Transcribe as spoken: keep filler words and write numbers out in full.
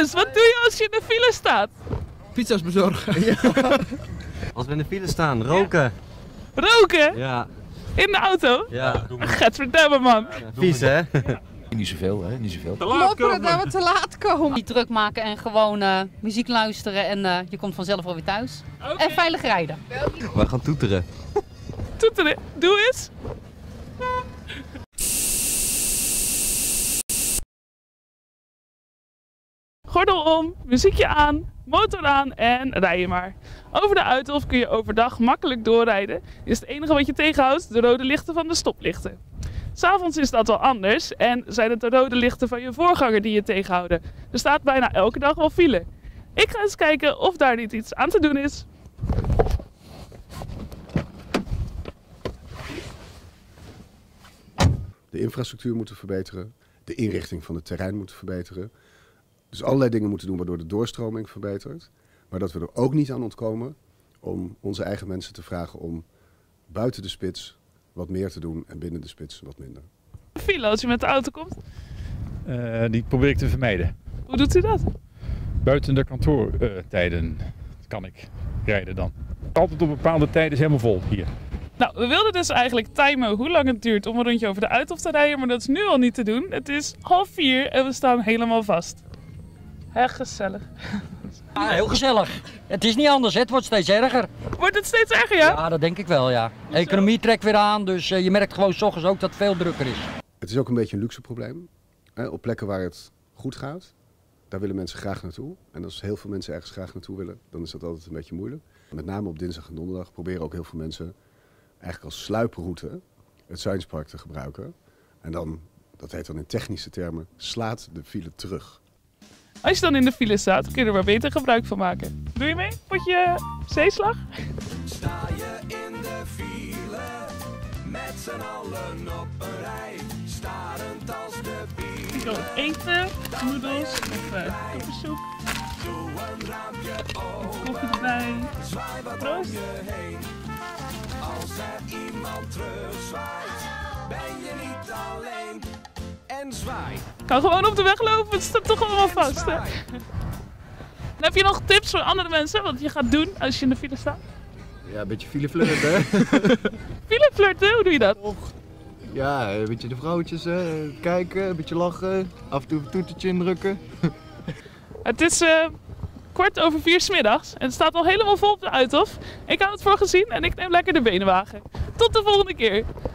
Dennis, wat doe je als je in de file staat? Pizza's bezorgen. Ja. Als we in de file staan, roken. Roken? Ja. In de auto? Ja. Gadverdamme, man. Ja. Vies, hè? Ja. Niet zoveel, hè? Niet zoveel. Mopperen dat we te laat komen. Niet druk maken en gewoon uh, muziek luisteren en uh, je komt vanzelf alweer thuis. Okay. En veilig rijden. We gaan toeteren. Toeteren, doe eens. Gordel om, muziekje aan, motor aan en rij je maar. Over de Uithof kun je overdag makkelijk doorrijden. Is het enige wat je tegenhoudt de rode lichten van de stoplichten. 'S Avonds is dat al anders en zijn het de rode lichten van je voorganger die je tegenhouden. Er staat bijna elke dag wel file. Ik ga eens kijken of daar niet iets aan te doen is. De infrastructuur moeten verbeteren, de inrichting van het terrein moeten verbeteren. Dus allerlei dingen moeten doen waardoor de doorstroming verbetert. Maar dat we er ook niet aan ontkomen om onze eigen mensen te vragen om buiten de spits wat meer te doen en binnen de spits wat minder. File als je met de auto komt? Uh, die probeer ik te vermijden. Hoe doet u dat? Buiten de kantoortijden uh, kan ik rijden dan. Altijd op bepaalde tijden is helemaal vol hier. Nou, we wilden dus eigenlijk timen hoe lang het duurt om een rondje over de Uithof te rijden, maar dat is nu al niet te doen. Het is half vier en we staan helemaal vast. Echt gezellig. Ja, heel gezellig. Het is niet anders, hè? Het wordt steeds erger. Wordt het steeds erger, ja? Ja, dat denk ik wel, ja. De economie trekt weer aan, dus uh, je merkt gewoon 's ochtends ook dat het veel drukker is. Het is ook een beetje een luxe probleem. Hè? Op plekken waar het goed gaat, daar willen mensen graag naartoe. En als heel veel mensen ergens graag naartoe willen, dan is dat altijd een beetje moeilijk. Met name op dinsdag en donderdag proberen ook heel veel mensen eigenlijk als sluiproute het Science Park te gebruiken. En dan, dat heet dan in technische termen, slaat de file terug. Als je dan in de file staat, kun je er maar beter gebruik van maken. Doe je mee? Potje zeeslag? Sta je in de file, met z'n allen op een rij, starend als de bielen. Ik wil eten, noedels of uh, koppensoep. Doe een raampje open, koffie erbij. Zwaai wat Proost. om je heen. Als er iemand terugzwaait, ben je niet alleen. En zwaai. Ik kan gewoon op de weg lopen, het staat toch allemaal vast. Hè? Heb je nog tips voor andere mensen wat je gaat doen als je in de file staat? Ja, een beetje file flirten, hè? File flirten, hoe doe je dat? Ja, een beetje de vrouwtjes, hè? Kijken, een beetje lachen, af en toe een toetertje indrukken. Het is uh, kwart over vier 's middags en het staat al helemaal vol op de Uithof. Ik hou het voor gezien en ik neem lekker de benenwagen. Tot de volgende keer!